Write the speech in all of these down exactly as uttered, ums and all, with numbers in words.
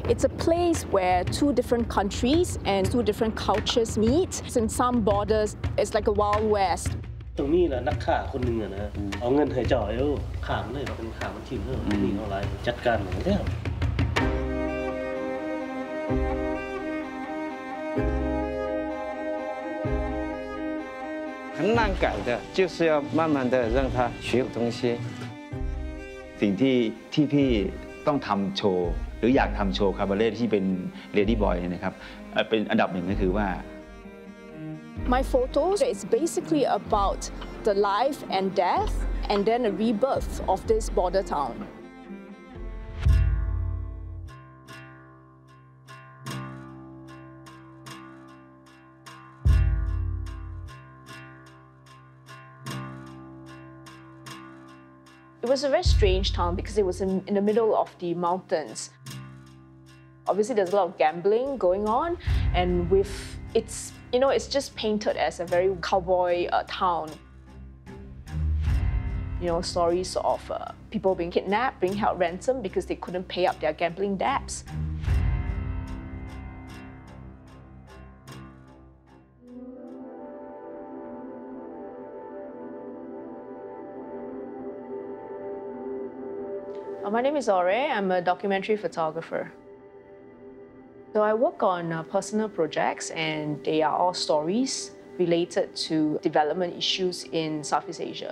It's a place where two different countries and two different cultures meet. In some borders, it's like a Wild West. ตรงนี้นะนักข่าคนหนึ่งนะเอาเงินให้จ่อยเอาข่ามันเลยเป็นข่ามันทิ้งเรื่องนี้อะไรจัดการเหมือนเดิม很难改的，就是要慢慢的让他学东西。 สิ่งที่ที่พี่ต้องทำโชว์หรืออยากทำโชว์คาบาเร่ที่เป็นเลดี้บอยนะครับเป็นอันดับหนึ่งก็คือว่า My photos is basically about the life and death and then a rebirth of this border town. It was a very strange town because it was in, in the middle of the mountains. Obviously, there's a lot of gambling going on, and with it's you know it's just painted as a very cowboy uh, town. You know, stories of uh, people being kidnapped, being held ransom because they couldn't pay up their gambling debts. My name is Ore. I'm a documentary photographer. So I work on uh, personal projects, and they are all stories related to development issues in Southeast Asia.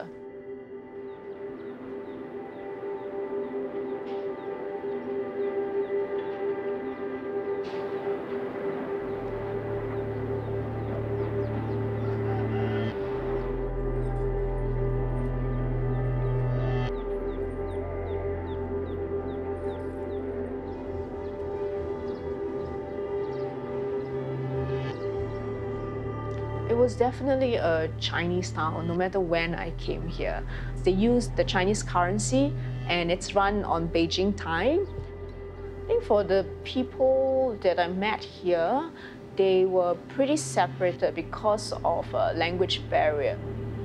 It was definitely a Chinese town, no matter when I came here. They use the Chinese currency, and it's run on Beijing time. I think for the people that I met here, they were pretty separated because of a language barrier.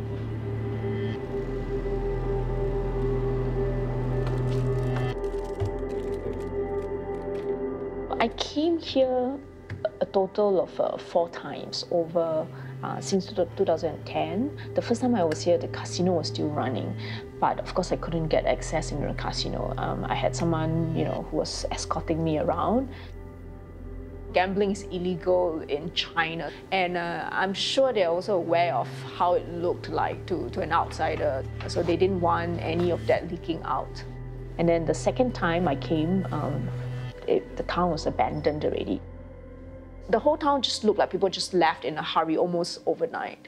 I came here a total of uh, four times over uh, since two thousand ten. The first time I was here, the casino was still running, but of course I couldn't get access into the casino. Um, I had someone, you know, who was escorting me around. Gambling is illegal in China, and uh, I'm sure they're also aware of how it looked like to, to an outsider, so they didn't want any of that leaking out. And then the second time I came, um, it, the town was abandoned already. The whole town just looked like people just left in a hurry almost overnight.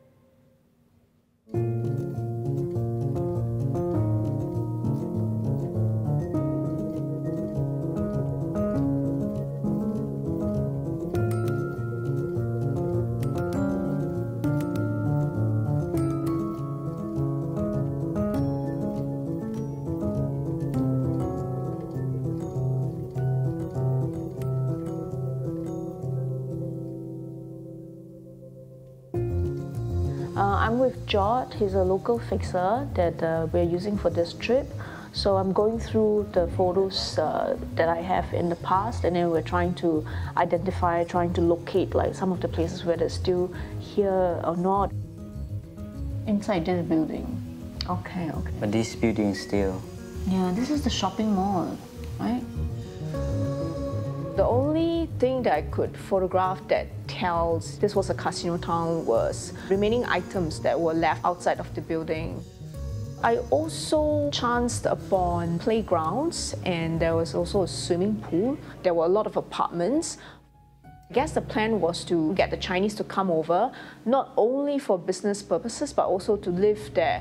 Uh, I'm with Jod. He's a local fixer that uh, we're using for this trip. So I'm going through the photos uh, that I have in the past, and then we're trying to identify, trying to locate like some of the places where they're still here or not. Inside this building. Okay, okay. But this building is still... Yeah, this is the shopping mall, right? The only thing that I could photograph that tells this was a casino town was remaining items that were left outside of the building. I also chanced upon playgrounds, and there was also a swimming pool. There were a lot of apartments. I guess the plan was to get the Chinese to come over, not only for business purposes, but also to live there.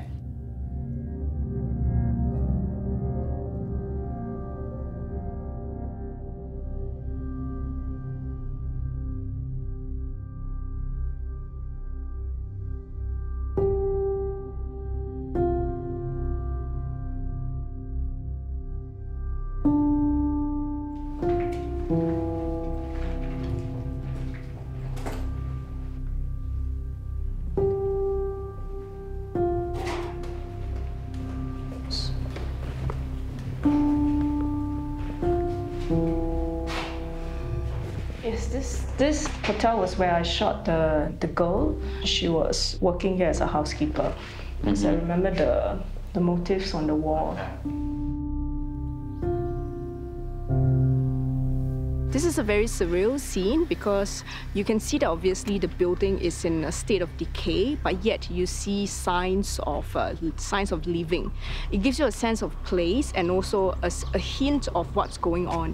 This this hotel was where I shot the the girl. She was working here as a housekeeper. Because mm-hmm. I remember the the motifs on the wall. This is a very surreal scene because you can see that obviously the building is in a state of decay, but yet you see signs of uh, signs of living. It gives you a sense of place and also a, a hint of what's going on.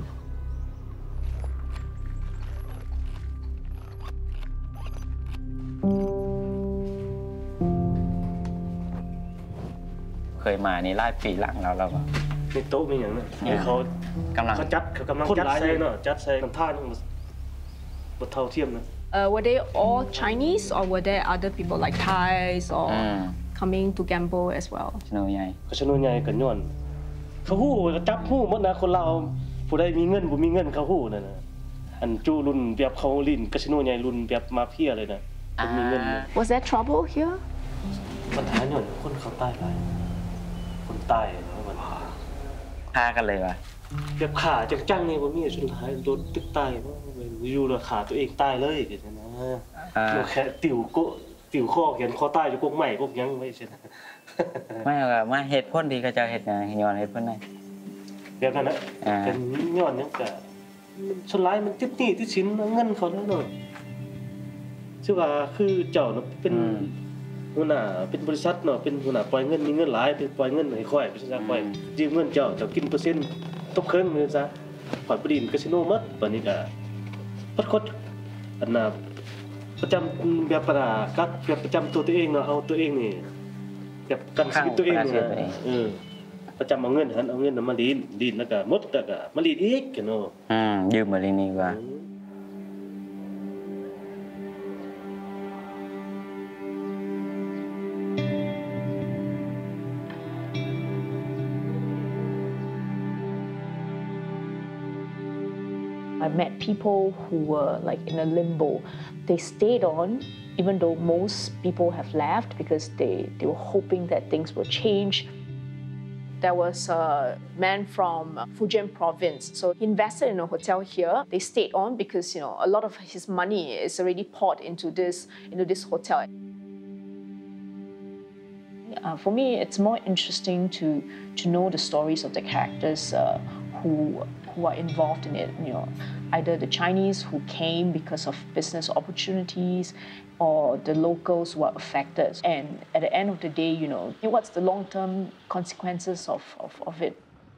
เคยมานี่หลายปีหลังแล้วเราก็ในโต๊ะมีอย่างนั้นเขากำลังเขาจัดเขากำลังจัดใส่เนาะจัดใส่น้ำท่านี่มันเท่าเทียมนะ Were they all Chinese or were there other people like Thais or coming to gamble as well? ชโนใหญ่ชโนใหญ่กันย้อนเขาหู้เขาจับหู้หมดนะคนเราผู้ใดมีเงินผู้มีเงินเขาหู้นั่นนะอันจูรุ่นแบบเขาลินกชโนใหญ่รุ่นแบบมาเพียเลยนะมีเงิน Was there trouble here? ปัญหาย้อนคนเขาใต้หลายคนใต้มันพากันเลยวะแบบขาจังๆนี่บ่มีสุดท้ายโดนตึกตายอยู่แล้วขาตัวเองตายเลยเดี๋ยวนะเราแค่ติ๋วโกติ๋วข้อเขียนข้อใต้อยู่กกใหม่กกยังไม่ใช่นะไม่หรอกมาเหตุผลดีก็จะเหตุนะย้อนเหตุผลไหนแบบนั้นนะเป็นย้อนยังกะสุดท้ายมันติดหนี้ติดสินเงินเขาแล้วเนาะชื่อว่าคือเจ้าเนาะเป็นหัวหน้าเป็นบริษัทเนาะเป็นหัวหน้าปล่อยเงินมีเงินหลายเป็นปล่อยเงินให้ค่อยเป็นซะค่อยยืมเงินเจ้าเจ้ากินเปอร์เซ็นต์ตกเครื่องเลยซะผ่อนบ่ดินคาสิโนหมดตอนนี้ก็พัดคดอันน่ะประจำแบบประกักแบบประจำตัวตัวเองเนาะเอาตัวเองนี่แบบกันชีวิตตัวเองเนาะเออประจำเอาเงินหันเอาเงินมาลีนลีนแล้วก็หมดแล้วก็มาลีนอีกเนาะอืมยืมมาลีนนี่ว่า I met people who were like in a limbo. They stayed on even though most people have left because they, they were hoping that things will change. There was a man from Fujian province, so he invested in a hotel here. They stayed on because you know a lot of his money is already poured into this into this hotel. Uh, for me, it's more interesting to to know the stories of the characters uh, who who are involved in it. You know, either the Chinese who came because of business opportunities, or the locals who are affected. And at the end of the day, you know, what's the long-term consequences of of, of it?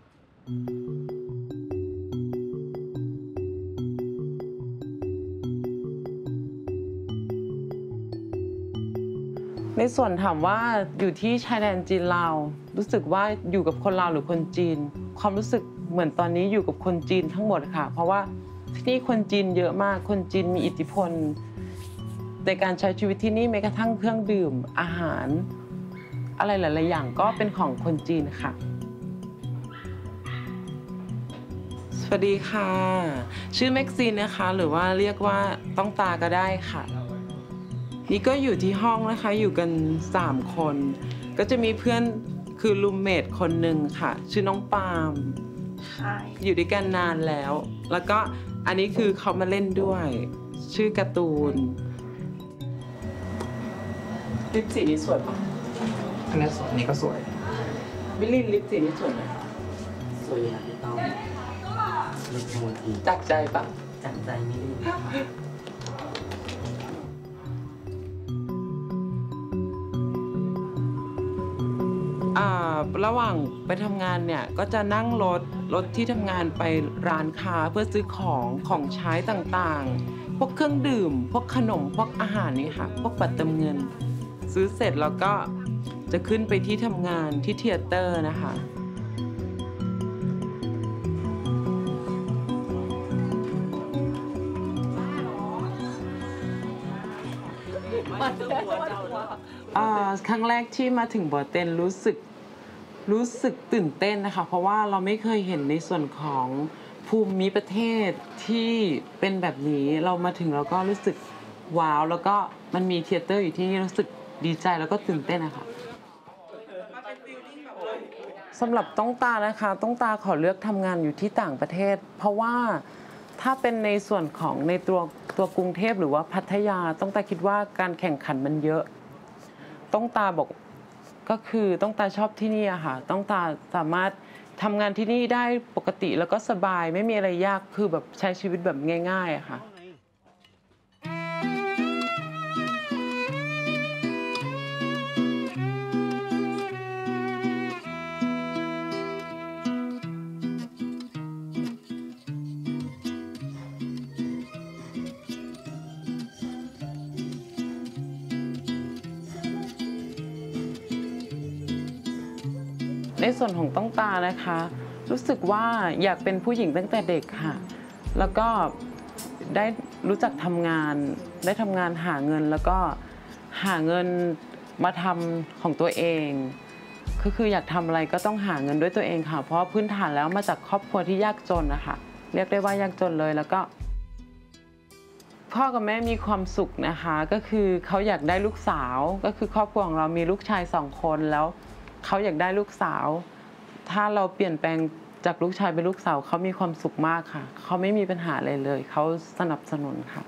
ในส่วนถามว่าอยู่ที่ชายแดนจีนลาวรู้สึกว่าอยู่กับคนลาวหรือคนจีนความรู้สึกเหมือนตอนนี้อยู่กับคนจีนทั้งหมดค่ะเพราะว่าที่นี่คนจีนเยอะมากคนจีนมีอิทธิพลในการใช้ชีวิตที่นี่แม้กระทั่งเครื่องดื่มอาหารอะไรหลายๆอย่างก็เป็นของคนจีนค่ะสวัสดีค่ะชื่อแม็กซีนนะคะหรือว่าเรียกว่าต้องตาก็ได้ค่ะนี่ก็อยู่ที่ห้องนะคะอยู่กันสามคนก็จะมีเพื่อนคือรูมเมทคนหนึ่งค่ะชื่อน้องปาล์มอยู่ด้วยกันนานแล้วแล้วก็อันนี้คือเขามาเล่นด้วยชื่อการ์ตูนลิปสีนี้สวยปะอันนี้สวยอันนี้ก็สวยบิลลี่ลิปสีนี้สวยไหมสวยอย่างที่ต้องลิปมูทีจักใจปะจักใจนิดนึงระหว่างไปทำงานเนี่ยก็จะนั่งรถรถที่ทำงานไปร้านค้าเพื่อซื้อของของใช้ต่างๆพวกเครื่องดื่มพวกขนมพวกอาหารนี่ค่ะพวกบัตรเติมเงินซื้อเสร็จแล้วก็จะขึ้นไปที่ทำงานที่เธียเตอร์นะคะครั้งแรกที่มาถึงบอเตนรู้สึกรู้สึกตื่นเต้นนะคะเพราะว่าเราไม่เคยเห็นในส่วนของภูมิประเทศที่เป็นแบบนี้เรามาถึงเราก็รู้สึกว้าวแล้วก็มันมีเธียเตอร์อยู่ที่นี่รู้สึกดีใจแล้วก็ตื่นเต้นนะคะสำหรับต้องตานะคะต้องตาขอเลือกทำงานอยู่ที่ต่างประเทศเพราะว่าถ้าเป็นในส่วนของในตัวตัวกรุงเทพหรือว่าพัทยาต้องตาคิดว่าการแข่งขันมันเยอะต้องตาบอกก็คือต้องตาชอบที่นี่อะค่ะต้องตาสามารถทำงานที่นี่ได้ปกติแล้วก็สบายไม่มีอะไรยากคือแบบใช้ชีวิตแบบง่ายๆอะค่ะในส่วนของต้องตานะคะรู้สึกว่าอยากเป็นผู้หญิงตั้งแต่เด็กค่ะแล้วก็ได้รู้จักทำงานได้ทำงานหาเงินแล้วก็หาเงินมาทำของตัวเองก็คืออยากทำอะไรก็ต้องหาเงินด้วยตัวเองค่ะเพราะพื้นฐานแล้วมาจากครอบครัวที่ยากจนนะคะเรียกได้ว่ายากจนเลยแล้วก็พ่อกับแม่มีความสุขนะคะก็คือเขาอยากได้ลูกสาวก็คือครอบครัวของเรามีลูกชายสองคนแล้วเขาอยากได้ลูกสาวถ้าเราเปลี่ยนแปลงจากลูกชายเป็นลูกสาวเขามีความสุขมากค่ะเขาไม่มีปัญหาอะไรเลยเขาสนับสนุนค่ะ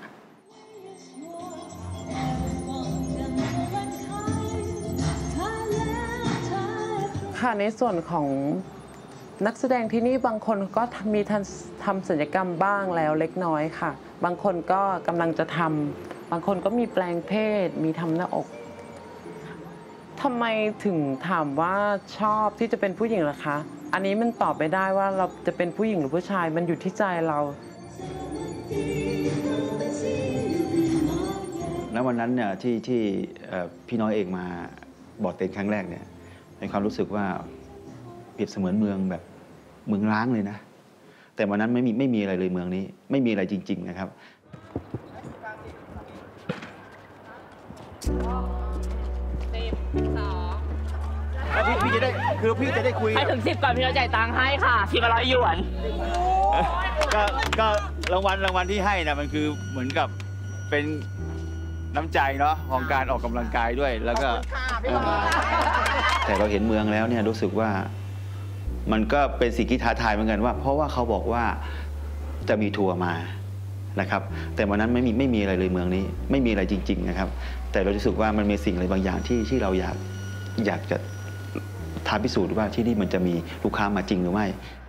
ค่ะในส่วนของนักแสดงที่นี่บางคนก็มีทำศัลยกรรมบ้างแล้วเล็กน้อยค่ะบางคนก็กำลังจะทำบางคนก็มีแปลงเพศมีทำหน้าอกทำไมถึงถามว่าชอบที่จะเป็นผู้หญิงล่ะคะอันนี้มันตอบไม่ได้ว่าเราจะเป็นผู้หญิงหรือผู้ชายมันอยู่ที่ใจเราแล้ววันนั้นเนี่ยที่ที่พี่น้อยเองมาบอดเต็นครั้งแรกเนี่ยในความรู้สึกว่าเปรียบเสมือนเมืองแบบเมืองร้างเลยนะแต่วันนั้นไม่มีไม่มีอะไรเลยเมืองนี้ไม่มีอะไรจริงๆนะครับพี่พี่จะได้คือพี่จะได้คุยให้ถึงสิบก่อนพี่เราจ่ายตังค์ให้ค่ะทีละร้อยหยวนก็ก็รางวัลรางวัลที่ให้นะมันคือเหมือนกับเป็นน้ำใจเนาะของการออกกำลังกายด้วยแล้วก็แต่เราเห็นเมืองแล้วเนี่ยรู้สึกว่ามันก็เป็นสิ่งที่ท้าทายเหมือนกันว่าเพราะว่าเขาบอกว่าจะมีทัวร์มานะครับแต่วันนั้นไม่มีไม่มีอะไรเลยเมืองนี้ไม่มีอะไรจริงๆนะครับแต่เรารู้สึกว่ามันมีสิ่งอะไรบางอย่างที่ที่เราอยากอยากจะท้าพิสูจน์ว่าที่นี่มันจะมีลูกค้ามาจริงหรือไม่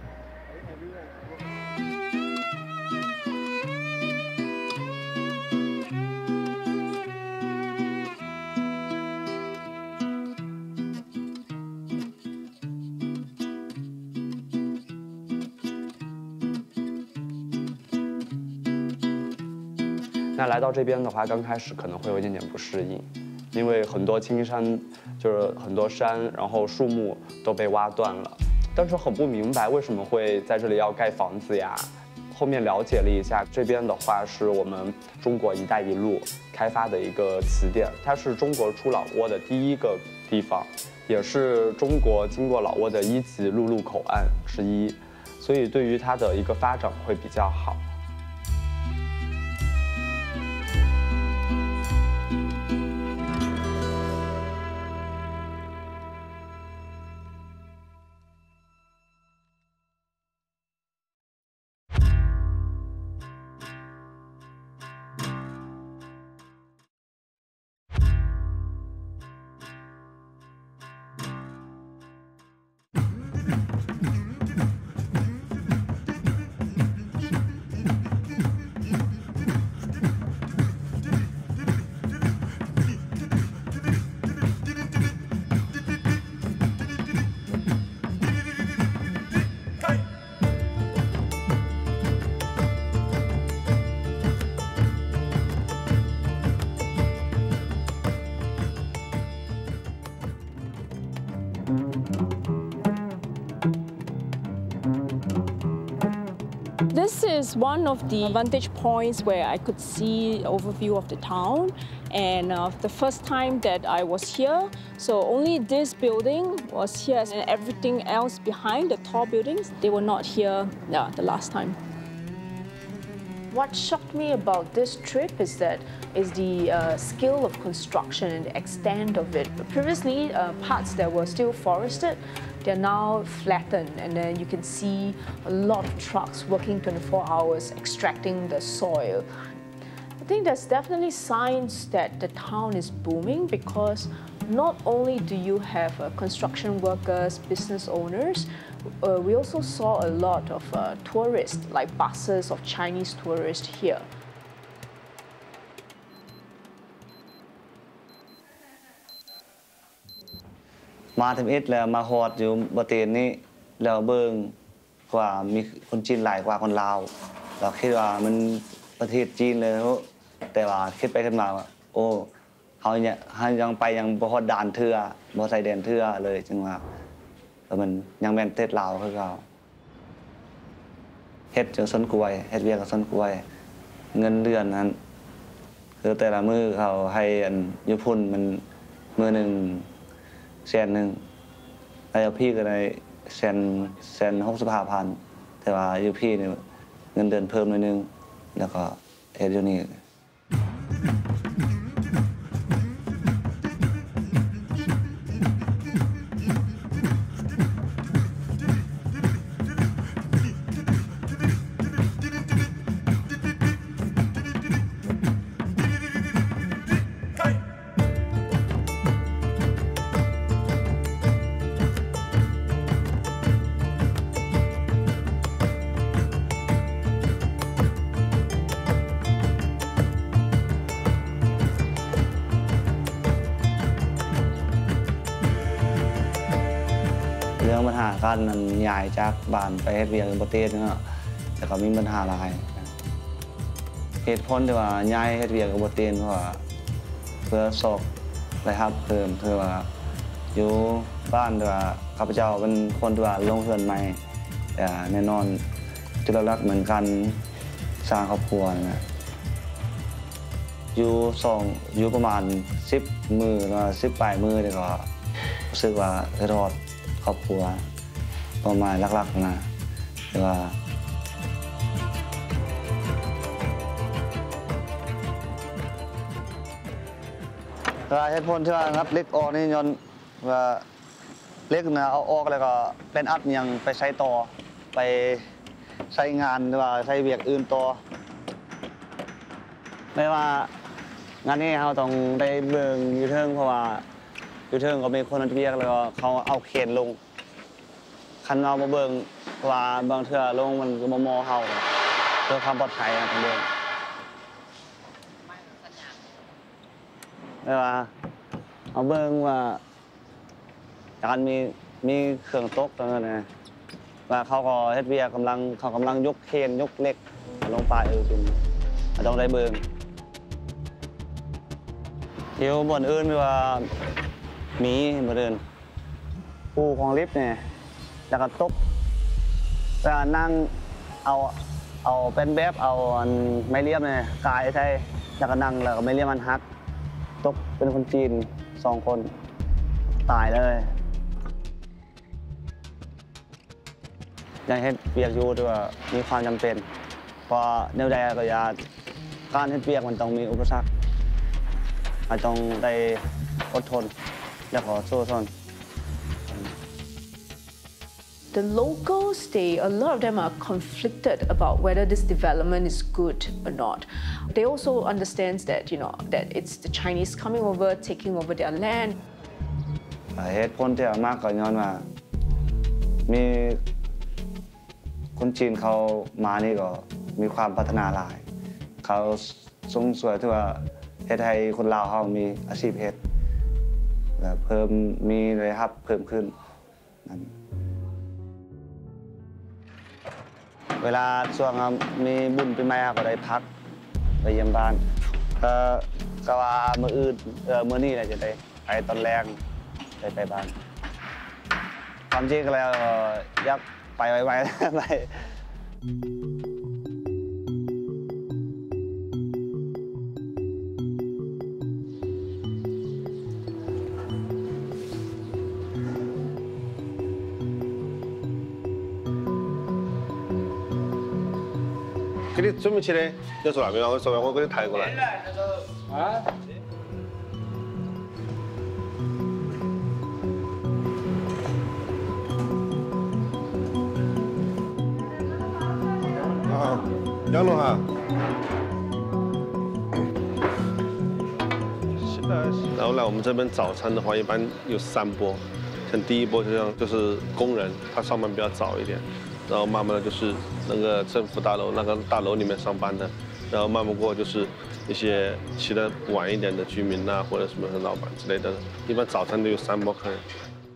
那来到这边的话，刚开始可能会有一点点不适应，因为很多青山，就是很多山，然后树木都被挖断了，但是很不明白为什么会在这里要盖房子呀。后面了解了一下，这边的话是我们中国“一带一路”开发的一个词典，它是中国出老挝的第一个地方，也是中国经过老挝的一级陆路口岸之一，所以对于它的一个发展会比较好。 This is one of the vantage points where I could see an overview of the town. And uh, the first time that I was here, so only this building was here and everything else behind the tall buildings, they were not here yeah, the last time. What shocked me about this trip is that is the uh, scale of construction and the extent of it. Previously, uh, parts that were still forested, they're now flattened, and then you can see a lot of trucks working twenty-four hours extracting the soil. think there's definitely signs that the town is booming because not only do you have uh, construction workers, business owners, uh, we also saw a lot of uh, tourists, like buses of Chinese tourists here. มาทำอิฐแล้วมาฮอดอยู่บเตนนี้แล้วเบิ่งว่ามีคนจีนหลายกว่าคนลาวเราคิดว่ามันประเทศจีนเลยแต่ว่าคิดไปขึ้นมาว่าโอ้เขาเนี่ยเขายังไปยังบ่ฮอดด่านเทื่อบ่ใส่แดนเทื่อเลยจังว่าแต่มันยังแม่นประเทศลาวคือเก่าเฮ็ดจังสวนกล้วยเฮ็ดเวียกกับสวนกล้วยเงินเดือนนั้นคือแต่ละมื้อเขาให้อันอยู่พุ่นมันมื้อนึงแสนหนึ่งแล้วพี่ก็ได้แสนแสนหกสิบห้าพันแต่ว่าอยู่พี่เนี่ยเงินเดือนเพิ่มหน่อยนึงแล้วก็เฮ็ดอยู่นี่ เรื่องปัญหาการนั้นย้ายจากบ้านไปเฮ็ดเวียกในประเทศเนาะแต่ก็มีปัญหาหลายเหตุผลที่ว่าย้ายเฮ็ดเวียกในประเทศเพราะว่าเพื่อสอบรายรับเพิ่มคือว่าอยู่บ้านที่ว่าข้าพเจ้าเป็นคนที่ว่าลงเรือนใหม่แต่แน่นอนจุดหลักเหมือนกันสร้างครอบครัวนะอยู่สองอยู่ประมาณสิบมื้อหรือว่าสิบปลายมื้อนี่ก็รู้สึกว่าได้รอดครอบครัวประมาณหลักๆนะแต่ว่าก็เหตุผลที่ว่างัดเล็กออกนี่ย้อนว่าเล็กนะเอาออกแล้วก็เป็นอัดยังไปใช้ต่อไปใช้งานหรือว่าใช้เวียกอื่นต่อไม่ว่างานนี้เราต้องได้เบิ่งอยู่เทิงเพราะว่าอยู่เทิงก็มีคนอัดเวียกแล้วก็เขาเอาเคนลงคันเรามาเบิ่งว่าบางเทื่อลงมันก็บ่มอเฮาเพื่อความปลอดภัยนะเบิ่งไม่ว่าเอาเบิ่งว่าการมีมีเครื่องตกตรงนั้นนะว่าเขาก็เฮ็ดเวียกกำลังเขากำลังยกเคนยกเหล็กลงไปเออเป็นต้องได้เบิ่งเดี๋ยวบ่อนอื่นว่ามีบ่เดินปูของลิฟต์เนี่ยแล้วก็ตกแล้วนั่งเอาเอาเป็นแบบเอาไม้เรียบเนี่ยกายใช่แล้วก็นั่งแล้วก็ไม้เรียบมันหักตกเป็นคนจีนสองคนตายเลยยังเฮ็ดเปียกอยู่ด้วยมีความจำเป็นเพราะแนวใดก็อย่าการเฮ็ดเปียกมันต้องมีอุปสรรคมันต้องได้อดทนและขอสู้ทน The locals, they, a lot of them are conflicted about whether this development is good or not. They also understand that, you know, that it's the Chinese coming over, taking over their land. เหตุผลที่มากก็ย้อนว่ามีคนจีนเขามานี่ก็มีความพัฒนาหลายเขาสูงสวยที่ว่าเฮ็ดให้คนลาวเขามีอาชีพเฮ็ดเพิ่มมีรายรับเพิ่มขึ้นนั่นเวลาช่วงมีบุญปีใหม่ก็ได้พักไปเยี่ยมบ้านก็ก็ว่ามื้ออื่นเออมื้อนี้แหละจะได้ไปตอนแรกได้ไปบ้านความจริงก็แล้วอยากไปไวๆไป给你准备起来，要做那边，我说完我给你抬过来。啊？啊，杨龙哈。 然后来我们这边早餐的话，一般有三波，像第一波就像就是工人，他上班比较早一点，然后慢慢的就是那个政府大楼那个大楼里面上班的，然后慢慢过就是一些起得晚一点的居民呐、啊，或者什么老板之类的，一般早餐都有三波客人。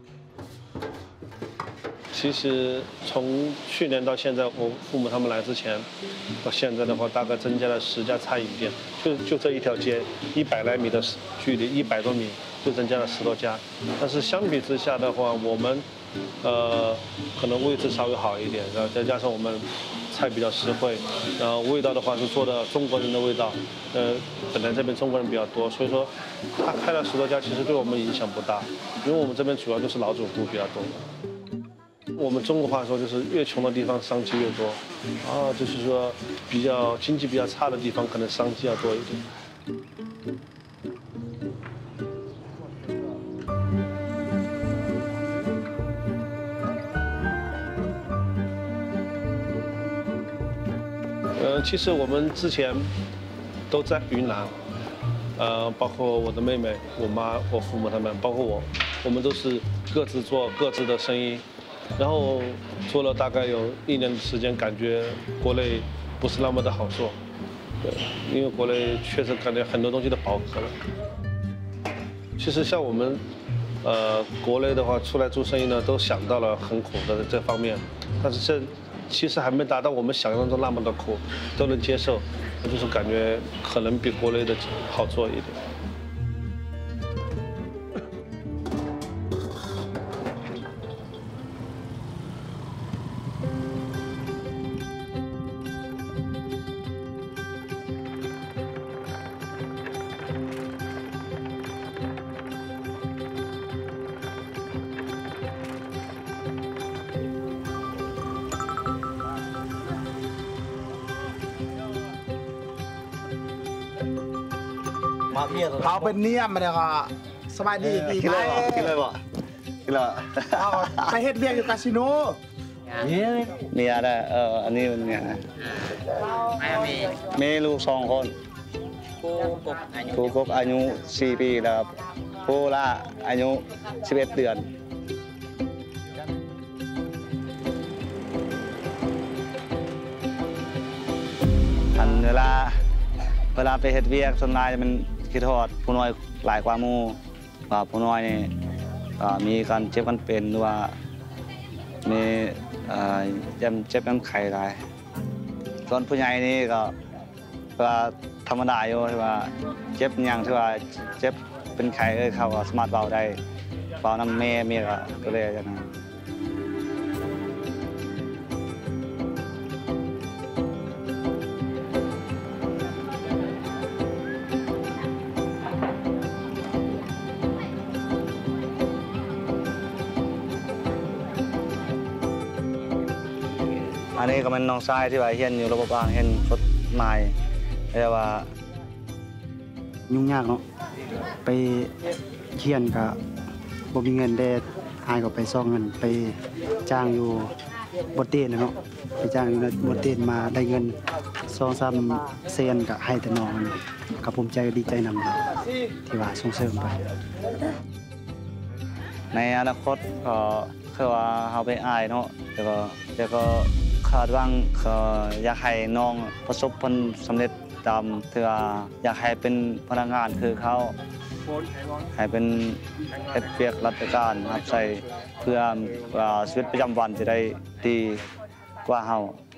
其实从去年到现在，我父母他们来之前，到现在的话，大概增加了十家餐饮店，就就这一条街，一百来米的距离，一百多米就增加了十多家。但是相比之下的话，我们呃可能位置稍微好一点，然后再加上我们菜比较实惠，然后味道的话是做的中国人的味道，呃，本来这边中国人比较多，所以说他开了十多家，其实对我们影响不大，因为我们这边主要都是老主顾比较多。我们中国话说就是越穷的地方商机越多，啊，就是说比较经济比较差的地方可能商机要多一点。呃，其实我们之前都在云南，呃，包括我的妹妹、我妈、我父母他们，包括我，我们都是各自做各自的生意。然后做了大概有一年的时间，感觉国内不是那么的好做，对，因为国内确实感觉很多东西都饱和了。其实像我们，呃，国内的话出来做生意呢，都想到了很苦的这方面，但是这其实还没达到我们想象中那么的苦，都能接受，就是感觉可能比国内的好做一点。 เขาเป็นเนียมมาเนี่ยก็สบายดีดีไหมกินเลยบ่กินเลยไปเฮ็ดเวียกอยู่คาสิโนเนี่ยได้เอออันนี้มันเนี่ยมีมีลูกสองคนกูกบอายุสี่ปีนะครับกูละอายุสิบเอ็ดเดือนอันเวลาเวลาไปเฮ็ดเวียกส่วนใหญ่มันคิดทอดผู้น้อยหลายกว่าหมู่ว่าผู้น้อยนี่มีการเจ็บกันเป็นหรือว่ามีเจ็บเจ็บกันไข้หลายส่วนผู้ใหญ่นี่ก็ว่าธรรมดาอยู่ที่ว่าเจ็บอย่างที่ว่าเจ็บเป็นไข้เอ้ยเขาก็สามารถเบาได้เบาน้ำเมย์เมียก็เลยอย่างนั้นอันนี้ก็เป็นน้องชายที่ว่าเฮียนอยู่ระบบบ้านเฮียนกฎหมายแต่ว่ายุ่งยากเนาะไปเฮียนก็บ่มีเงินได้หายก็ไปซ่องเงินไปจ้างอยู่บดเต้นเนาะไปจ้างอยู่บดเต้นมาได้เงินสองสามเซนก็ให้แต่น้องก็ภูมิใจดีใจนำที่ว่าส่งเสริมไปในอนาคตก็คือว่าเขาไปอายเนาะแต่ก็แต่ก็คาดหวังอยากให้น้องประสบผลสำเร็จตามที่ว่าอยากให้เป็นพนักงานคือเขาให้เป็นเฮ็ดเวียกราชการรับใช้เพื่อชีวิตประจำวันจะได้ดีกว่าเฮา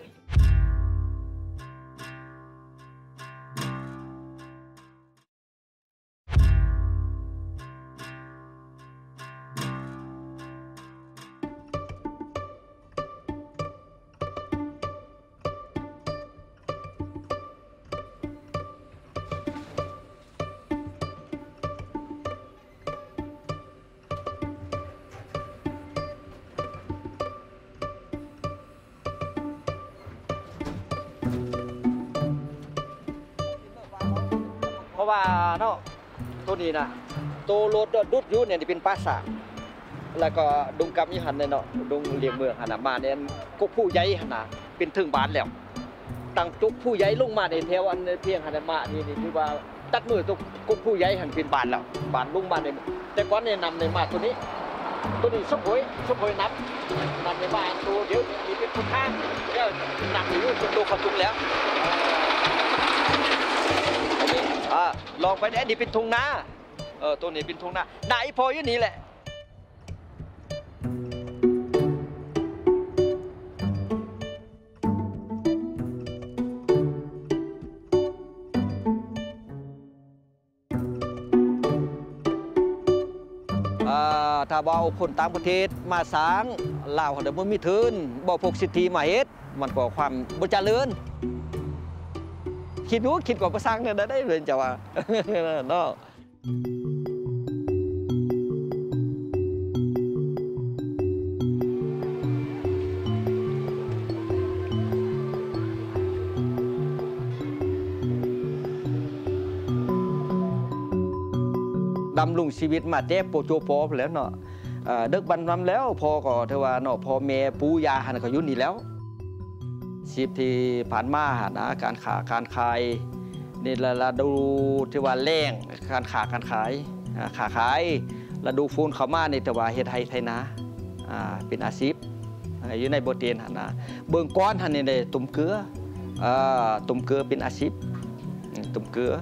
เพราะว่าเนาะตัวนี้นะตัวรถดุดยุ่นเนี่ยจะเป็นปราสาทแล้วก็ดงกำยี่หันเนี่ยเนาะดงเลียงเมืองหันมาเนี่ยก็ผู้ใหญ่หันนะเป็นถึงบ้านแล้วตั้งจุกผู้ใหญ่ลงมาในแถวอันเพียงหันมานี่นี่คือว่าตัดมือตัวกุ๊กผู้ใหญ่หันเป็นบานแล้วบานลุงบานในแต่ก่อนเนี่ยนำในมาตัวนี้ตัวนี้สมโภยสมโภยนับนำในบ้านตัวเดี๋ยวมีเป็นคนข้างแล้วนำอยู่จนตัวเขาตุงแล้วอ่าลองไปได้ดีเป็นทุ่งนาเออตัวนี้เป็นทุ่งนาไหนพออยู่นี่แหละถ้าบ่เอาคนต่างประเทศมาสร้างลาวเดี๋ยวมันมีทุนบ่พกสิทธิมาเฮ็ดมันก็ความบ่เจริญคิดดูคิดก่อนมาสร้างเนี่ยได้เลยจ้ะว่าเนาะดำรงชีวิตมาเจ็บโปโจโปแล้วเนาะเด็กบันรำแล้วพอก็เทว่าเนาะพอแม่ปูยาหันก็ยุ่นนี่แล้วชีพที่ผ่านมาหานะการขาการขายนี่เราดูที่ว่าแรงการขาการขายขาขายเราดูฟูนเขามาในแต่ว่าเฮ็ดไทยไทยนะเป็นอาชีพอยู่ในโบเตียนหันนะเบื้องก้อนหันนี่เลยตุ่มเกลือตุ่มเกลือเป็นอาชีพตุ่มเกลือ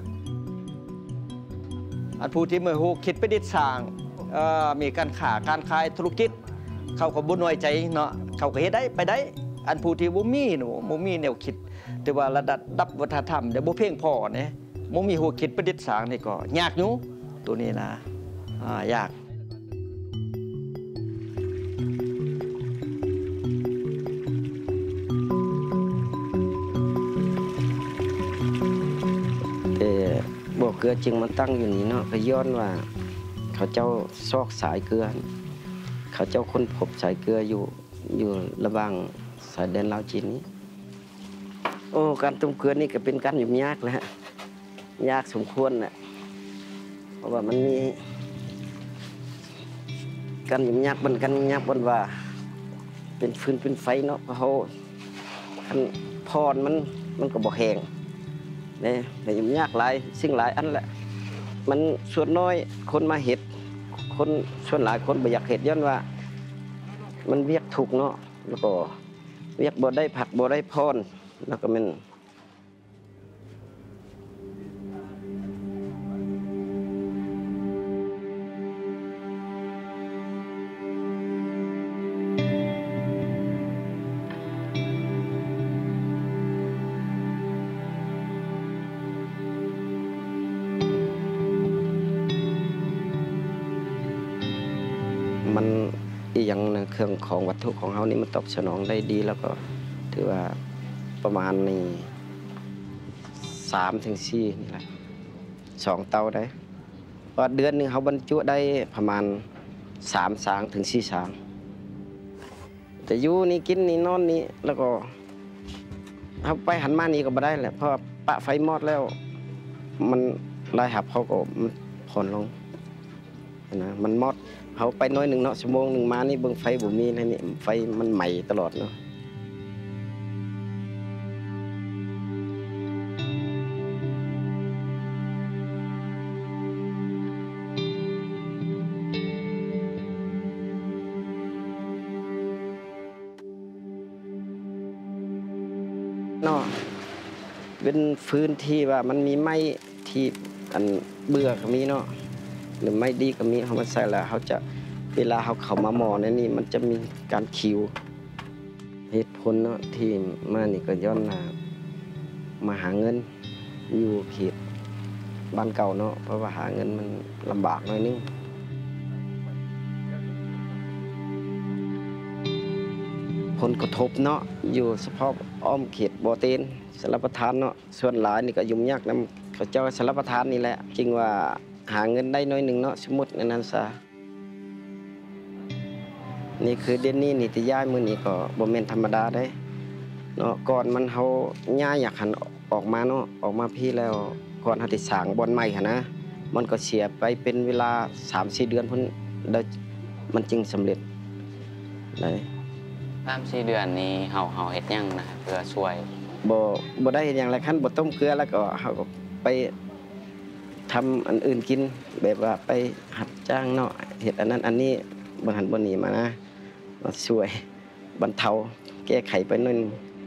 อันผู้ที่มือหูคิดไปดิษสร้างมีการขาการขายธุรกิจเขาก็บุญน้อยใจเนาะเขาก็เฮ็ดได้ไปได้อันผู้ที่บ่มีหนูบ่มีแนวคิดแต่ว่าระดับดับวัฒนธรรมเดี๋ยวบ่เพียงพอเนี่ยบ่มีหัวคิดประดิษฐ์สร้างนี่ก็ยากอยู่ตัวนี้นะอ่ายากบ่อเกลือจริงมันตั้งอยู่นี่เนาะก็ย้อนว่าเขาเจ้าซอกสายเกลือเขาเจ้าค้นพบสายเกลืออยู่อยู่ระหว่างสายแดนลาวจีนนี้โอ้การต้มเกลือนี่ก็เป็นการยุ่งยากแหละยากสมควรแหละเพราะว่ามันมีการยุ่งยากบนการยุ่งยากบนว่าเป็นฟืนเป็นไฟเนาะเพราะเขาคันพรมันมันก็บ่แห้งเนี่ยแต่ยุ่งยากหลายสิ่งหลายอันแหละมันส่วนน้อยคนมาเห็ดคนส่วนหลายคนบ่อยากเห็ดย้อนว่ามันเวียกถูกเนาะแล้วก็เวียกบ่ได้ผักบ่ได้พรแล้วก็มันมันอีกอย่างนึงเครื่องของวัตถุของเขานี่มันตอบสนองได้ดีแล้วก็ถือว่าประมาณนี้สามถึงสี่นี่แหละสองเตาได้พอเดือนหนึ่งเขาบรรจุได้ประมาณสามสางถึงสี่สางแต่อยู่นี่กินนี่นอนนี่แล้วก็เขาไปหันมานี่ก็ไม่ได้แหละเพราะปะไฟมอดแล้วมันรายหับเขาก็ผ่อนลงนะมันมอดเขาไปน้อยหนึ่งเนาะชั่วโมงหนึ่งมานี่เบิ่งไฟบุมีอะไรนี่ไฟมันใหม่ตลอดเนาะเนาะเป็นพื้นที่ว่ามันมีไม้ที่อันเบื่อก็มีเนาะหรือไม่ดีก็มีเขามาใส่แล้วเขาจะเวลาเขาเข้ามาหมอในนี่มันจะมีการคิวเหตุผลเนาะที่มานี่ก็ย้อนมามาหาเงินอยู่เขตบ้านเก่าเนาะเพราะว่าหาเงินมันลำบากหน่อยนึงผลกระทบเนาะอยู่เฉพาะอ้อมเขตบ่อเตนสารประทานเนาะส่วนหลายนี่ก็ยุ่งยากนำเขาเจ้าสารประทานนี่แหละจริงว่าหาเงินได้น้อยหนึ่งเนาะสมมุติในนั้นซะนี่คือเดือนนี้นิติย้ายมือนี้ก็บ่แม่นธรรมดาได้เนาะก่อนมันเฮาย้ายอยากหันออกมาเนาะออกมาพี่แล้วก่อนเฮาสิสร้างบ่อนใหม่หั่นนะมันก็เสียไปเป็นเวลา สามสี่ เดือนพุ่นได้มันจึงสำเร็จได้สามสี่ เดือนนี้เฮาเฮาเฮ็ดหยังนะเพื่อช่วยบ่บ่ได้เฮ็ดหยังแล้วคันบ่ต้มเกลือแล้วก็เฮาก็ไปทำอันอื่นกินแบบว่าไปหัดจ้างเนาะเห็ดอันนั้นอันนี้บนหันบนนี้มานะมาช่วยบรรเทาแก้ไขไปหน่อย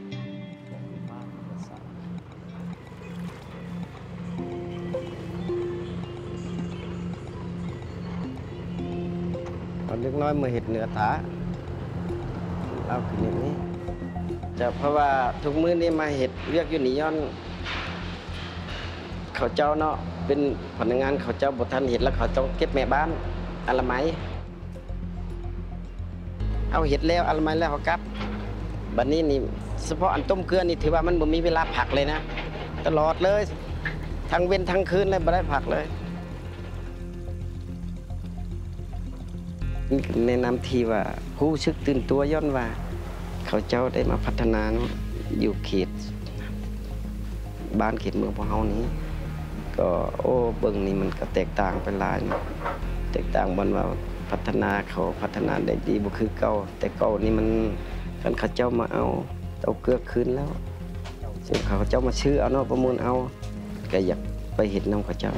ตอนเล็กน้อยเมื่อเห็ดเหนือตาเราคืออย่างนี้จะเพราะว่าทุกมื้อนี้มาเห็ดเรียกอยู่นี่ย้อนเขาเจ้าเนาะเป็นพนักงานเขาเจ้าบททันเห็ดแล้วเขาต้องเก็บแม่บ้านอละไมเอาเห็ดแล้วอละไมแล้วเขากลับบัดนี้นี่เฉพาะอันต้มเกลือนี่ถือว่ามันบ่มีเวลาผักเลยนะตลอดเลยทั้งเว้นทั้งคืนเลยบ่ได้ผักเลยแนะนำทีว่าผู้ชึกตื่นตัวย้อนว่าเขาเจ้าได้มาพัฒนาอยู่เขตบ้านเขตเมืองพวกเรานี้ก็โอ้เบิ่งนี่มันก็แตกต่างไปหลายแตกต่างบนว่าพัฒนาเขาพัฒนาได้ดีบ่คือเก่าแต่เก่านี่มันคันเขาเจ้ามาเอาเอาเกลือคืนแล้วซึ่งเขาเจ้ามาชื่อเอาเนาะประมูลเอาก็อยากไปเห็นน้ำเขาเจ้า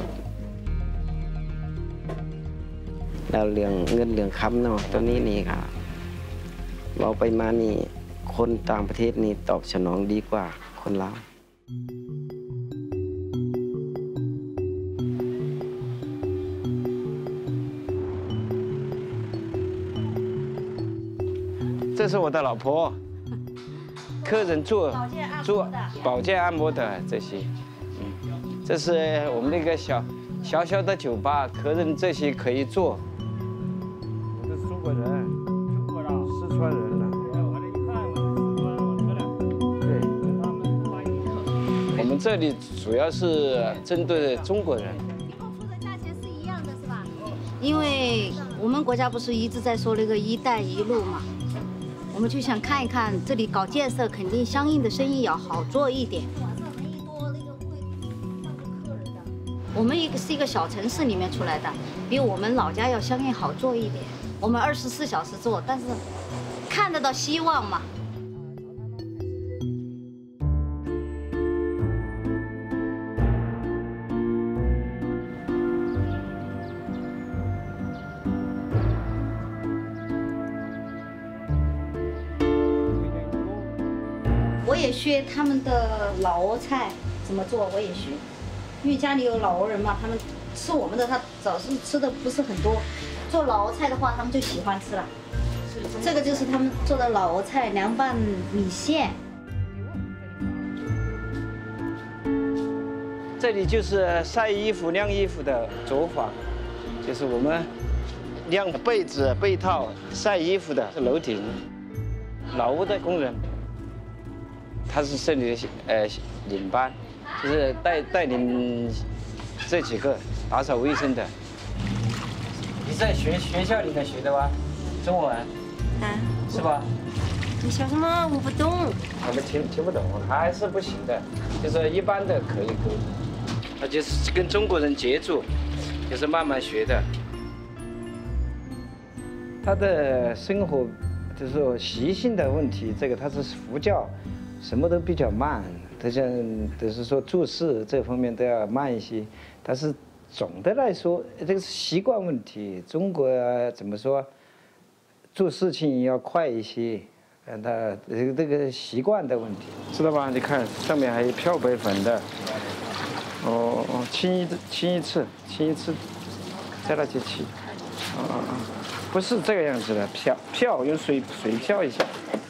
แล้วเรื่องเงินเรื่องคำเนาะตัวนี้นี่ค่ะเราไปมานี่คนต่างประเทศนี่ตอบสนองดีกว่าคนลาว这是我的老婆，客人做做保健按摩的这些，嗯，这是我们那个小小小的酒吧，客人这些可以做。我是中国人，中国人，四川人了。对，我们这里主要是针对中国人。 因为我们国家不是一直在说那个“一带一路”嘛。我们就想看一看，这里搞建设肯定相应的生意要好做一点。我们一个是一个小城市里面出来的，比我们老家要相应好做一点。我们二十四小时做，但是看得到希望嘛。我也学他们的老挝菜怎么做，我也学，因为家里有老挝人嘛，他们吃我们的，他早是吃的不是很多，做老挝菜的话，他们就喜欢吃了。这个就是他们做的老挝菜，凉拌米线。 这里就是晒衣服、晾衣服的作坊，就是我们晾被子、被套、晒衣服的是楼顶，老挝的工人。他是这里的呃领班，就是带带领这几个打扫卫生的。你在学学校里面学的吧？中文？啊，是吧？ 你说什么？我不懂。 他们听听不懂，还是不行的，就是一般的可以沟通。他就是跟中国人接触，就是慢慢学的。他的生活就是说习性的问题，这个他是佛教。什么都比较慢，他像就是说做事这方面都要慢一些。但是总的来说，这个是习惯问题。中国怎么说，做事情要快一些，呃，他这个这个习惯的问题，知道吧？你看上面还有漂白粉的，哦哦，清一清一次，清一次，再来去清，啊啊啊，不是这个样子的，漂漂用水水漂一下。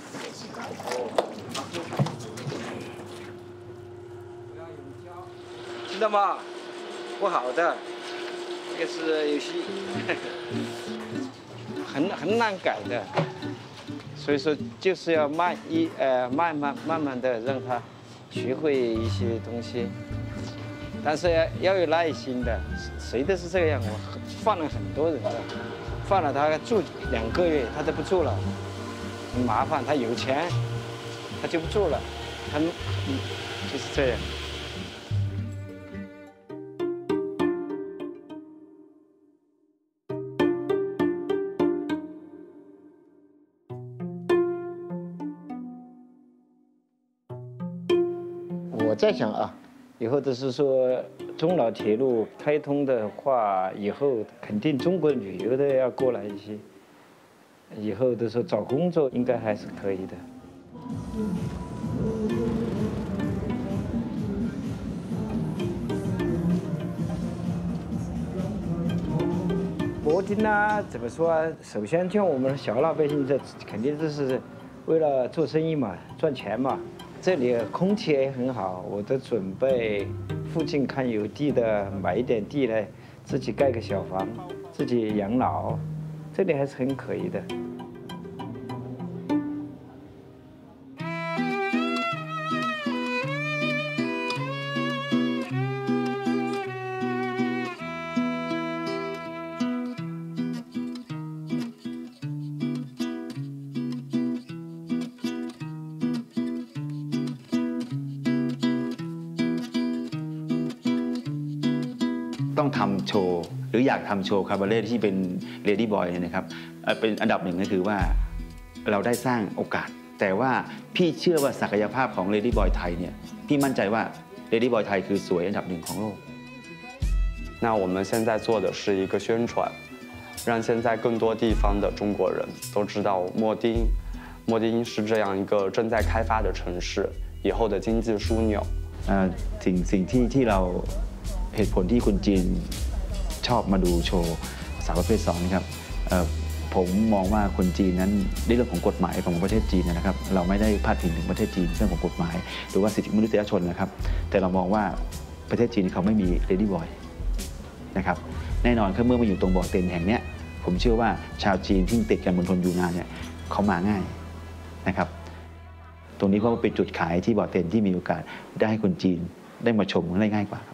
知道吗？不好的，这个是有些很很难改的，所以说就是要慢一呃慢慢慢慢的让他学会一些东西，但是要有耐心的，谁都是这个样。我放了很多人的，放了他住两个月，他都不住了，很麻烦。他有钱，他就不住了，他嗯就是这样。我在想啊，以后都是说中老铁路开通的话，以后肯定中国旅游的要过来一些，以后的时候找工作应该还是可以的。博丁啊，怎么说啊？首先，像我们小老百姓，这肯定都是为了做生意嘛，赚钱嘛。这里空气也很好，我都准备附近看有地的，买一点地来，自己盖个小房，自己养老，这里还是很可以的。 ต้องทำโชว์หรืออยากทำโชว์คาบาเร่ที่เป็นเลดี้บอยนะครับเป็นอันดับหนึ่งก็คือว่าเราได้สร้างโอกาสแต่ว่าพี่เชื่อว่าศักยภาพของเลดี้บอยไทยเนี่ยพี่มั่นใจว่าเลดี้บอยไทยคือสวยอันดับหนึ่งของโลก那我们现在做的是一个宣传，让现在更多地方的中国人都知道莫丁，莫丁是这样一个正在开发的城市，以后的经济枢纽。 สิ่งสิ่งที่ที่เราเหตุผลที่คนจีนชอบมาดูโชว์สาวประเภทสองนะครับผมมองว่าคนจีนนั้นในเรื่องของกฎหมายของประเทศจีนนะครับเราไม่ได้พาดพิงถึงประเทศจีนเรื่องของกฎหมายหรือว่าสิทธิมนุษยชนนะครับแต่เรามองว่าประเทศจีนเขาไม่มีเลดี้บอยนะครับแน่นอนเมื่อมาอยู่ตรงบ่อเต็นแห่งนี้ผมเชื่อว่าชาวจีนที่ติดกันบนทนยูนานเนี่ยเขามาง่ายนะครับตรงนี้ก็เป็นจุดขายที่บ่อเต็นที่มีโอกาสได้ให้คนจีนได้มาชมได้ง่ายกว่าครับ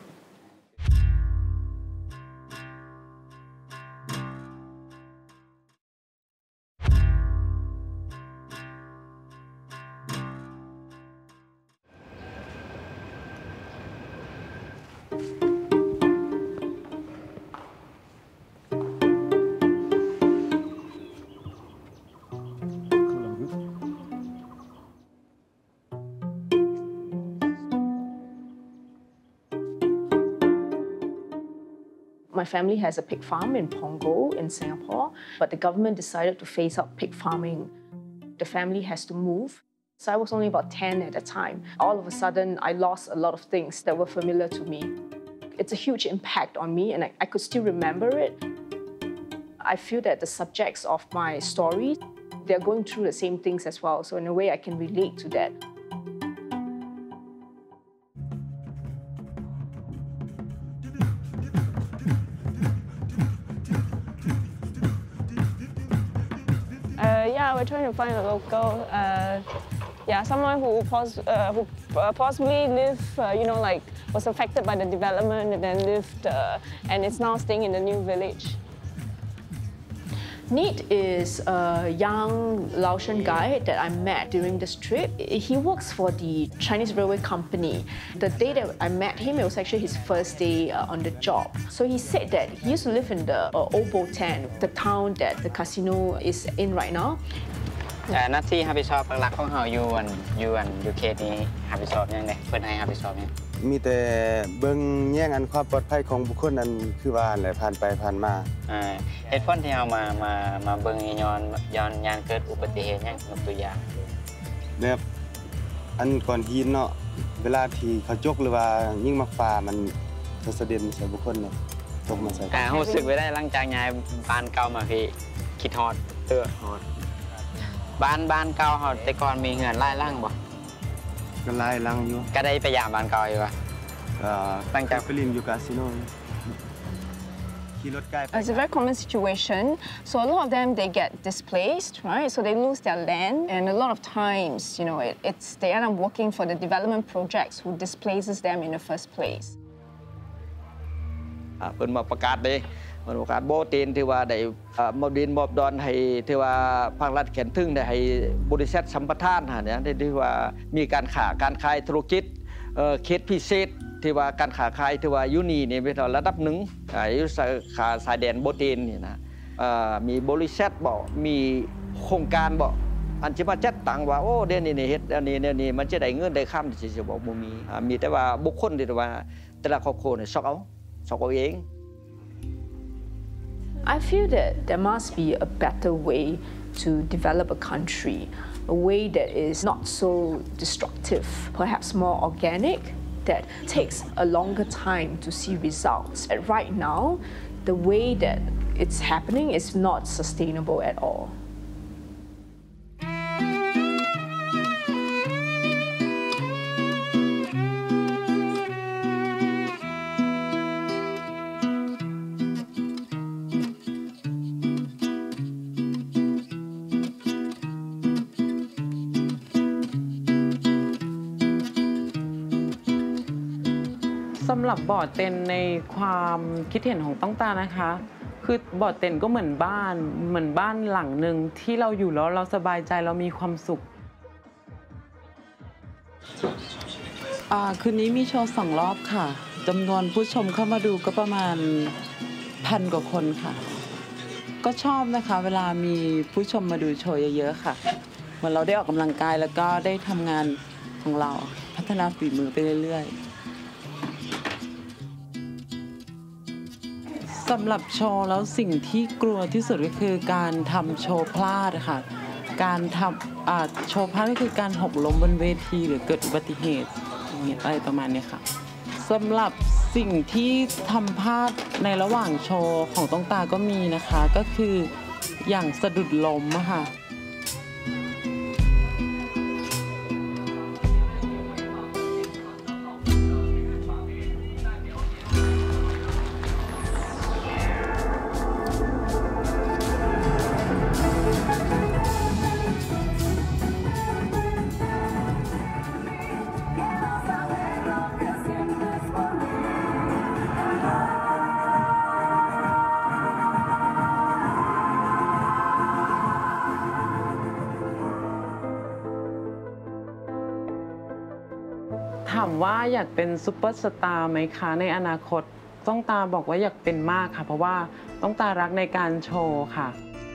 My family has a pig farm in Pongo in Singapore, but the government decided to phase out pig farming. The family has to move. So I was only about ten at the time. All of a sudden, I lost a lot of things that were familiar to me. It's a huge impact on me, and I, I could still remember it. I feel that the subjects of my story, they're going through the same things as well. So in a way, I can relate to that. Uh, yeah, we're trying to find a local, uh, yeah, someone who, pos uh, who uh, possibly lived, uh, you know, like was affected by the development and then lived, uh, and is now staying in the new village. Neat is a young Laotian guy that I met during this trip. He works for the Chinese railway company. The day that I met him, it was actually his first day uh, on the job. So he said that he used to live in the uh, old Boten, the town that the casino is in right now. หน้าที่รับผิดชอบหลักของเราอยู่อันอยู่อันอยู่เขตนี้รับผิดชอบยังไงเพื่อนให้รับผิดชอบยังมีแต่เบิ่งแย่งอันความปลอดภัยของบุคคลนั้นคือว่าแหละผ่านไปผ่านมาเหตุผลที่เรามามามาเบิ่งย้อนย้อนยานเกิดอุบัติเหตุยังยกตัวอย่างแบบอันก่อนหินเนาะเวลาที่เขาจกหรือว่ายิ่งมักฟ้ามันจะเสด็จใส่บุคคลเนาะตกมาใส่อ่ารู้สึกไว้ได้หลังจากย้ายบ้านเก่ามาพี่คิดฮอดเตื้อฮอดบ้านบ้านเก่าฮอดแต่ก่อนมีเหือนไล่ล่างบ่ก็ไล่ล่างอยู่ก็ได้ไปยามบ้านเก่าอยู่ป่ะตั้งแต่ไปเรียนอยู่คาสิโน It's a very common situation. So a lot of them, they get displaced, right? So they lose their land. And a lot of times, you know, it, it's they end up working for the development projects who displaces them in the first place. เพิ่นมาประกาศเลยมันประกาศโบเตนที่ว่าได้มอบดินมอบดอนให้ที่ว่าภาครัฐแขนทึ่งได้ให้บริษัทสัมปทานหาเนี่ยที่ว่ามีการค้าการขายธุรกิจเขตพิเศษที่ว่าการค้าขายที่ว่ายูนีนี่เป็นระดับหนึ่งอยู่ขาสายแดนโบเตนนี่นะมีบริษัทบอกมีโครงการบอกอันจะมาจัดตังว่าโอ้เดี๋ยวนี้เฮ็ดอันนี้เนี่ยนี่มันจะได้เงินได้ค่ำที่จะบอกบ่มีมีแต่ว่าบุคคลที่ว่าแต่ละครอบครัวเนี่ยช็อกเอาช็อกเอาเอง I feel that there must be a better way to develop a country, a way that is not so destructive, perhaps more organic, that takes a longer time to see results. And right now, the way that it's happening is not sustainable at all. สำหรับบ่อเต็นในความคิดเห็นของต้องตานะคะคือบ่อเต็นก็เหมือนบ้านเหมือนบ้านหลังหนึ่งที่เราอยู่แล้วเราสบายใจเรามีความสุขคืนนี้มีโชว์สองรอบค่ะจำนวนผู้ชมเข้ามาดูก็ประมาณพันกว่าคนค่ะก็ชอบนะคะเวลามีผู้ชมมาดูโชว์เยอะๆค่ะเหมือนเราได้ออกกำลังกายแล้วก็ได้ทำงานของเราพัฒนาฝีมือไปเรื่อยๆสำหรับโชว์แล้วสิ่งที่กลัวที่สุดก็คือการทำโชว์พลาดค่ะการทำโชว์พลาดก็คือการหกล้มบนเวทีหรือเกิดอุบัติเหตุอะไรประมาณนี้ค่ะสำหรับสิ่งที่ทำพลาดในระหว่างโชว์ของต้องตาก็มีนะคะก็คืออย่างสะดุดล้มค่ะถามว่าอยากเป็นซุปเปอร์สตาร์ไหมคะในอนาคตต้องตาบอกว่าอยากเป็นมากค่ะเพราะว่าต้องตารักในการโชว์ค่ะ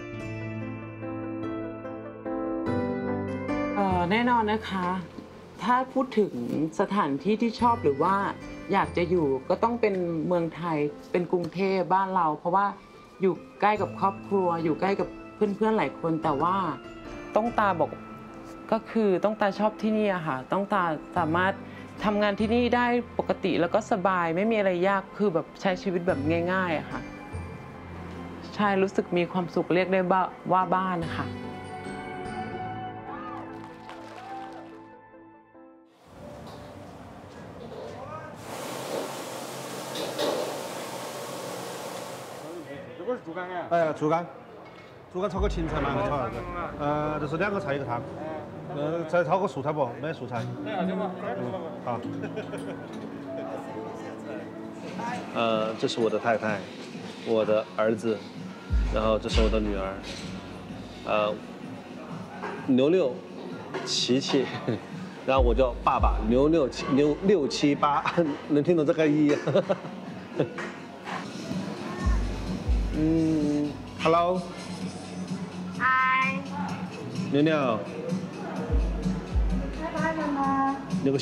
แน่นอนนะคะถ้าพูดถึงสถานที่ที่ชอบหรือว่าอยากจะอยู่ก็ต้องเป็นเมืองไทยเป็นกรุงเทพบ้านเราเพราะว่าอยู่ใกล้กับครอบครัวอยู่ใกล้กับเพื่อนๆหลายคนแต่ว่าต้องตาบอกก็คือต้องตาชอบที่นี่อะค่ะต้องตาสามารถทำงานที่นี่ได้ปกติแล้วก็สบายไม่มีอะไรยากคือแบบใช้ชีวิตแบบง่ายๆอะค่ะใช่รู้สึกมีความสุขเรียกได้ว่าบ้านนะคะ哎呀，猪肝，猪肝炒个芹菜蛮好炒的，呃，就是两个菜一个汤，呃，再炒个素菜不？没素菜。嗯，好。呃，这是我的太太，我的儿子，然后这是我的女儿，呃，牛六，琪琪，然后我叫爸爸，牛六七牛六七八，能听懂这个意？嗯 ，Hello。嗨。妞妞。拜拜，妈妈。刘个心。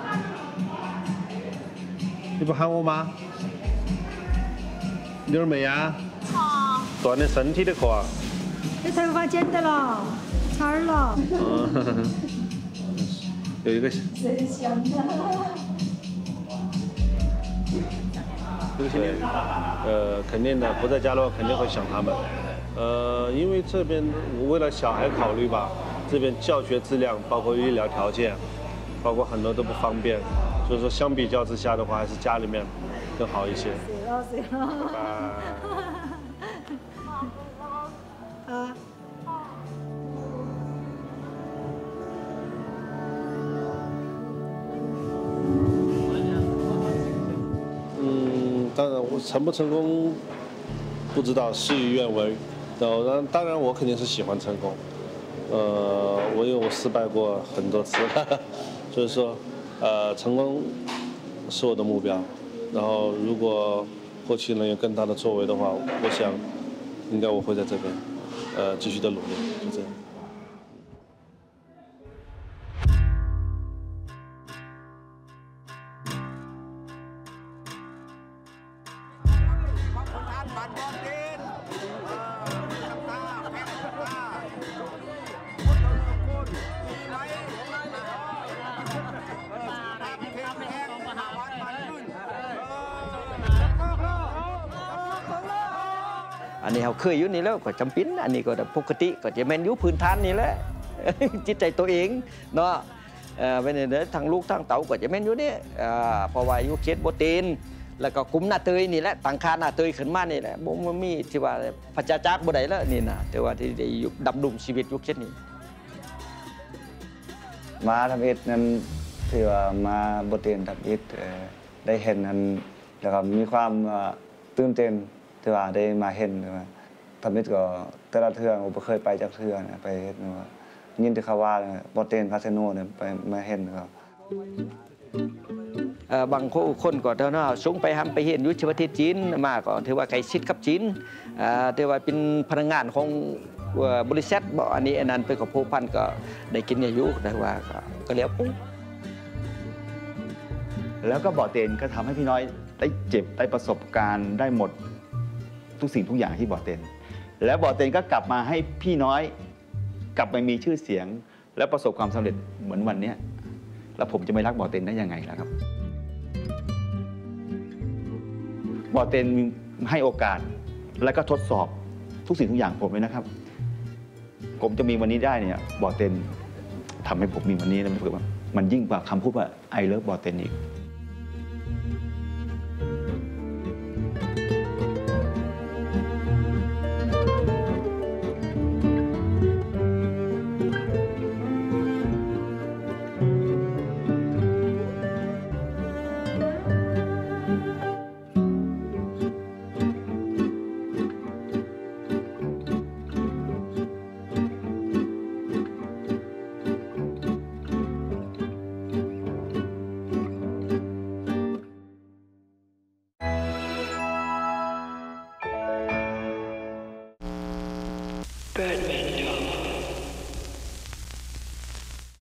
你不喊我吗？妞儿妹呀。好。锻炼身体的课啊。 这头发剪得了，茬儿了。 嗯。有一个。 真香的。 这个心里，呃，肯定的，不在家的话肯定会想他们。呃，因为这边我为了小孩考虑吧，这边教学质量，包括医疗条件，包括很多都不方便，所以说相比较之下的话，还是家里面更好一些。 谁了谁了？ 拜拜。 啊。 当然，我成不成功不知道，事与愿违。然后，当然我肯定是喜欢成功。呃，我有失败过很多次，所以说，呃，成功是我的目标。然后，如果后期能有更大的作为的话，我想，应该我会在这边，呃，继续的努力，就这样。 อันนี้เขาเคยอยู่นี่แล้วก็จำเป็นอันนี้ก็ปกติก็จะแม่นอยู่พื้นฐานนี่แหละจิตใจตัวเองเนาะเป็นเด้อทางลูกทางเต่าก็จะแม่นอยู่นี่เพราะว่าอยู่เขตโบเตนแล้วก็กุมหน้าเตยนี่แหละต่างคาหน้าเตยขึ้นมานี่แหละบ่มีที่ว่าพระเจ้าจักบ่ได้แล้วนี่นะแต่ว่าที่ได้อยู่ดำรงชีวิตอยู่เขตนี้มาทำอิฐนั้นที่ว่ามาโบเตนทำอิฐได้เห็นนั้นแล้วก็มีความตื่นเต้นที่ว่าได้มาเห็นว่าทำอิฐก็แต่ละเทื่อผมเคยไปจากเทื่อนะไปเห็นว่ายินที่เขาว่าโบเตนคาสิโนเนี่ยไปมาเห็นก็บางคนก็เท่านั้นส่งไปทำไปเห็นอยู่ที่ประเทศจีนมาก็ถือว่าใกล้ชิดกับจีนถือว่าเป็นพนักงานของบริษัทบอกอันนี้อันนั้นไปกับผู้พันก็ได้กินอยู่แต่ว่าก็เลี้ยวปุ๊บแล้วก็บ่อเตนก็ทำให้พี่น้อยได้เจ็บได้ประสบการณ์ได้หมดทุกสิ่งทุกอย่างที่บ่อเตนแล้วบ่อเตนก็กลับมาให้พี่น้อยกลับมามีชื่อเสียงและประสบความสำเร็จเหมือนวันนี้แล้วผมจะไม่รักบ่อเตนได้ยังไงล่ะครับบ่อเตนให้โอกาสและก็ทดสอบทุกสิ่งทุกอย่างผมเลยนะครับผมจะมีวันนี้ได้เนี่ยบ่อเตนทำให้ผมมีวันนี้แล้วมันคือมันยิ่งกว่าคำพูดว่า I love บ่อเตนอีก Birdman